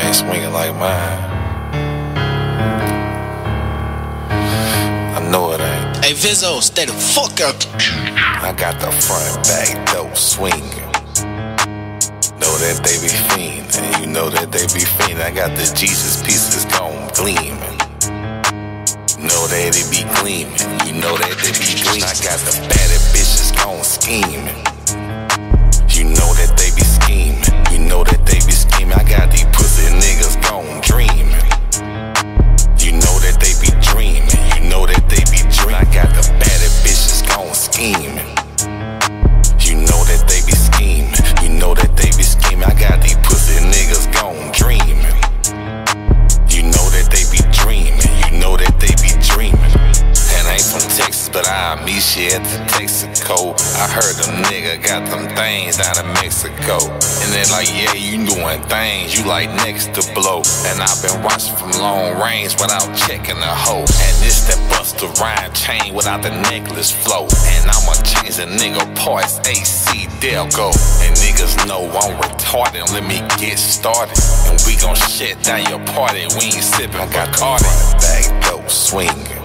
ain't swinging like mine. I know it ain't. Hey Vizzo, stay the fuck out. I got the front back door swinging. Know that they be fiendin', and you know that they be fiendin'. I got the Jesus pieces gon' gleamin'. Know that it be gleamin', you know that they be gleamin'. I got the baddest bitches gon' schemin'. You know that they be schemin', you know that they be schemin'. I got these pussy niggas gon' dreamin'. You know that they be dreamin', you know that they be dreamin'. I got the baddest bitches gon' schemin'. You know that they be schemin', you know that they be schemin'. I got these pussy niggas gon' dreamin'. You know that they be dreamin', you know that they be dreamin'. And I ain't from Texas, but I'll meet you at the Texaco. I heard them nigga got them things down in Mexico. And they like, yeah, you doing things, you like next to blow. And I've been watching from long range without checking the hoe. And this that Busta Rhymes chain without the necklace flow. And I'ma change the nigga parts, AC, Delco. And niggas know I'm retarded, let me get started. And we gon' shut down your party, we ain't sippin' Bacardi. Back door swinging.